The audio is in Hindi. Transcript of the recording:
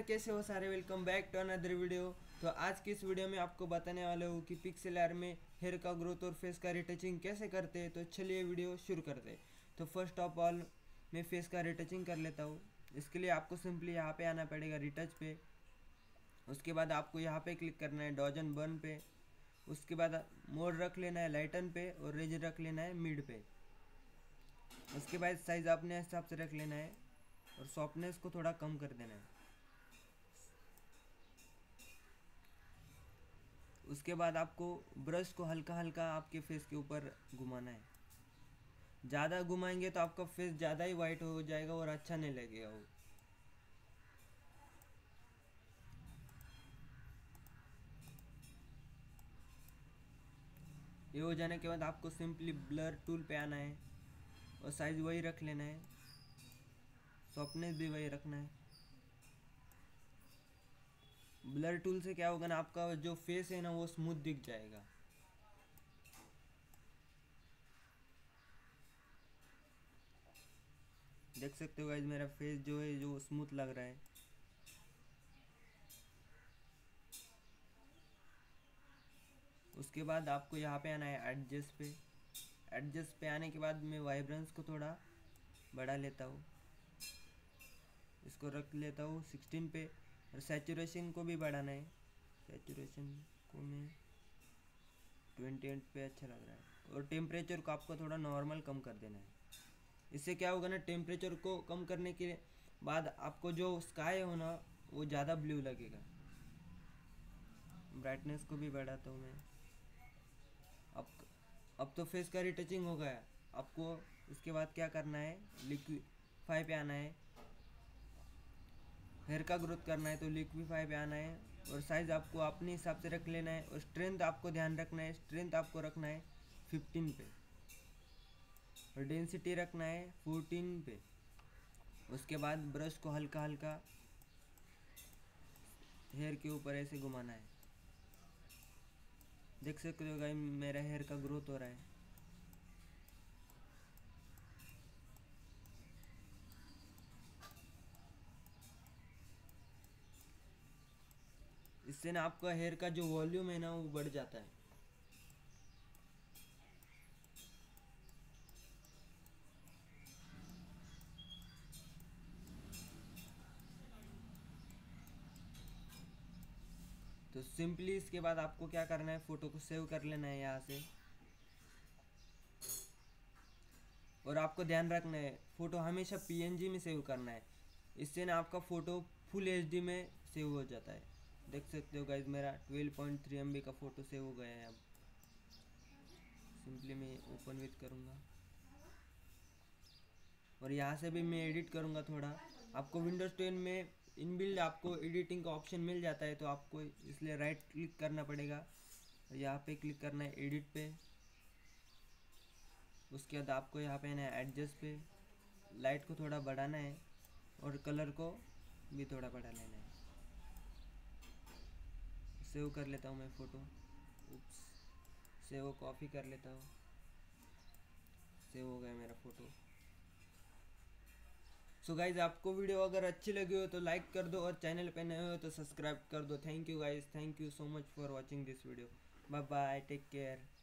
यार, कैसे हो सारे। Welcome back to another video. तो आज की इस वीडियो में आपको बताने वाला हूँ कि पिक्सेल आर्ट में हेयर का ग्रोथ और फेस का रिटचिंग कैसे करते हैं। तो चलिए वीडियो शुरू करते हैं। तो फर्स्ट ऑफ ऑल मैं फेस का रिटचिंग कर लेता हूँ। इसके लिए आपको सिंपली यहाँ पे आना पड़ेगा रिटच पे। उसके बाद आपको यहाँ पे क्लिक करना है डॉज एंड बर्न पे। उसके बाद मोड रख लेना है लाइटन पे और रेज रख लेना है मिड पे। उसके बाद साइज़ अपने हिसाब से रख लेना है और सॉफ्टनेस को थोड़ा कम कर देना है। उसके बाद आपको ब्रश को हल्का हल्का आपके फेस के ऊपर घुमाना है। ज़्यादा घुमाएंगे तो आपका फेस ज़्यादा ही वाइट हो जाएगा और अच्छा नहीं लगेगा वो। ये हो जाने के बाद आपको सिंपली ब्लर टूल पे आना है और साइज़ वही रख लेना है, सॉफ्टनेस भी वही रखना है। ब्लर टूल से क्या होगा ना, आपका जो फेस है ना वो स्मूथ दिख जाएगा। देख सकते हो गाइस, मेरा फेस जो है जो स्मूथ लग रहा है। उसके बाद आपको यहाँ पे आना है एडजस्ट पे। एडजस्ट पे आने के बाद मैं वाइब्रेंस को थोड़ा बढ़ा लेता हूँ, इसको रख लेता हूँ 16 पे। और सैचुरेशन को भी बढ़ाना है, सैचुरेशन को मैं 28 पे अच्छा लग रहा है। और टेम्परेचर को आपको थोड़ा नॉर्मल कम कर देना है। इससे क्या होगा ना, टेम्परेचर को कम करने के बाद आपको जो स्काई हो ना वो ज़्यादा ब्लू लगेगा। ब्राइटनेस को भी बढ़ाता हूँ मैं। अब तो फेस का रिटचिंग हो गया। आपको इसके बाद क्या करना है, लिक्विफाई पे आना है। हेयर का ग्रोथ करना है तो लिक्विफाई पे आना है और साइज़ आपको अपने हिसाब से रख लेना है। और स्ट्रेंथ आपको ध्यान रखना है, स्ट्रेंथ आपको रखना है 15 पे और डेंसिटी रखना है 14 पे। उसके बाद ब्रश को हल्का हल्का हेयर के ऊपर ऐसे घुमाना है। देख सकते हो गाइस, मेरा हेयर का ग्रोथ हो रहा है। इससे ना आपका हेयर का जो वॉल्यूम है ना वो बढ़ जाता है। तो सिंपली इसके बाद आपको क्या करना है, फ़ोटो को सेव कर लेना है यहाँ से। और आपको ध्यान रखना है फ़ोटो हमेशा पीएनजी में सेव करना है। इससे ना आपका फ़ोटो फुल एचडी में सेव हो जाता है। देख सकते हो गाइज, मेरा 12.3 MB का फ़ोटो सेव हो गया है। अब सिंपली मैं ओपन विथ करूँगा और यहाँ से भी मैं एडिट करूँगा थोड़ा। आपको विंडोज़ 10 में इनबिल्ड आपको एडिटिंग का ऑप्शन मिल जाता है, तो आपको इसलिए राइट क्लिक करना पड़ेगा और यहाँ पे क्लिक करना है एडिट पे। उसके बाद आपको यहाँ पे ना एडजस्ट पे लाइट को थोड़ा बढ़ाना है और कलर को भी थोड़ा बढ़ा लेना है। सेव कर लेता हूँ मैं फ़ोटो। सेव कॉपी कर लेता हूँ। सेव हो गया मेरा फ़ोटो। सो गाइज, आपको वीडियो अगर अच्छी लगी हो तो लाइक कर दो और चैनल पे नए हो तो सब्सक्राइब कर दो। Thank you guys, thank you so much for watching this video. Bye bye, take care.